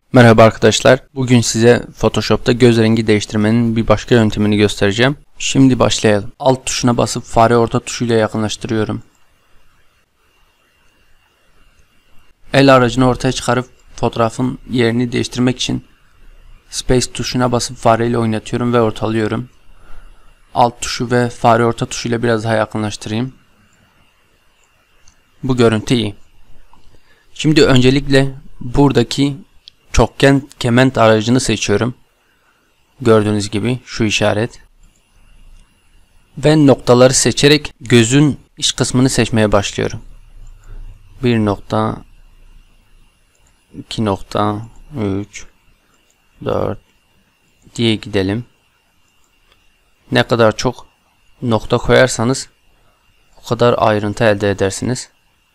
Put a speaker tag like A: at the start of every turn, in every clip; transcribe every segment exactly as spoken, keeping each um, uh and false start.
A: Merhaba arkadaşlar. Bugün size Photoshop'ta göz rengi değiştirmenin bir başka yöntemini göstereceğim. Şimdi başlayalım. Alt tuşuna basıp fare orta tuşuyla yakınlaştırıyorum. El aracını ortaya çıkarıp fotoğrafın yerini değiştirmek için Space tuşuna basıp fareyle oynatıyorum ve ortalıyorum. Alt tuşu ve fare orta tuşuyla biraz daha yakınlaştırayım. Bu görüntü iyi. Şimdi öncelikle buradaki çokgen kement aracını seçiyorum. Gördüğünüz gibi şu işaret. Ve noktaları seçerek gözün iç kısmını seçmeye başlıyorum. bir nokta, iki nokta, üç, dört diye gidelim. Ne kadar çok nokta koyarsanız o kadar ayrıntı elde edersiniz.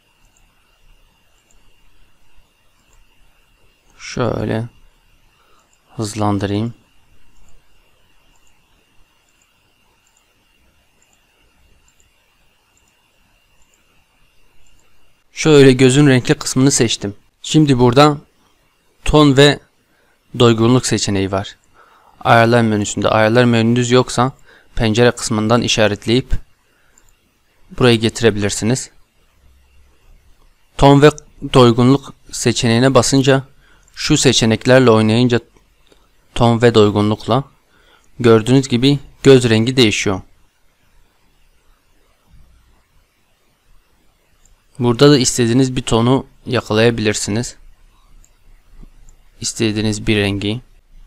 A: Şöyle hızlandırayım. Şöyle gözün renkli kısmını seçtim. Şimdi burada ton ve doygunluk seçeneği var. Ayarlar menüsünde. Ayarlar menünüz yoksa pencere kısmından işaretleyip buraya getirebilirsiniz. Ton ve doygunluk seçeneğine basınca şu seçeneklerle oynayınca ton ve doygunlukla gördüğünüz gibi göz rengi değişiyor. Burada da istediğiniz bir tonu yakalayabilirsiniz. İstediğiniz bir rengi.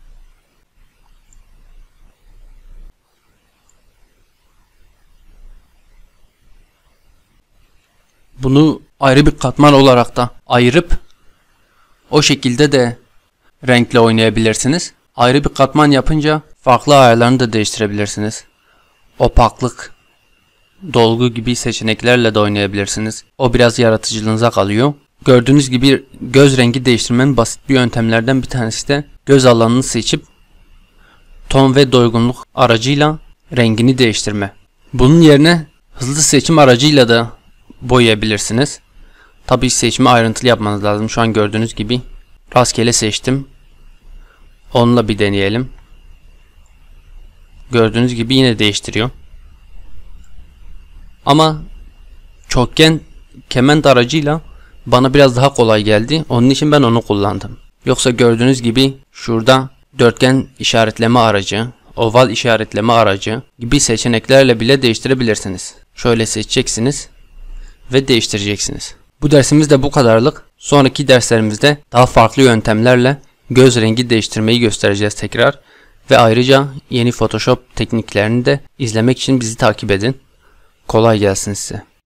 A: Bunu ayrı bir katman olarak da ayırıp o şekilde de renkle oynayabilirsiniz. Ayrı bir katman yapınca farklı ayarlarını da değiştirebilirsiniz. Opaklık, dolgu gibi seçeneklerle de oynayabilirsiniz. O biraz yaratıcılığınıza kalıyor. Gördüğünüz gibi göz rengi değiştirmenin basit bir yöntemlerden bir tanesi de göz alanını seçip ton ve doygunluk aracıyla rengini değiştirme. Bunun yerine hızlı seçim aracıyla da boyayabilirsiniz. Tabii seçimi ayrıntılı yapmanız lazım. Şu an gördüğünüz gibi rastgele seçtim. Onunla bir deneyelim. Gördüğünüz gibi yine değiştiriyor. Ama çokgen kement aracıyla bana biraz daha kolay geldi. Onun için ben onu kullandım. Yoksa gördüğünüz gibi şurada dörtgen işaretleme aracı, oval işaretleme aracı gibi seçeneklerle bile değiştirebilirsiniz. Şöyle seçeceksiniz ve değiştireceksiniz. Bu dersimiz de bu kadarlık. Sonraki derslerimizde daha farklı yöntemlerle göz rengi değiştirmeyi göstereceğiz tekrar. Ve ayrıca yeni Photoshop tekniklerini de izlemek için bizi takip edin. Kolay gelsin size.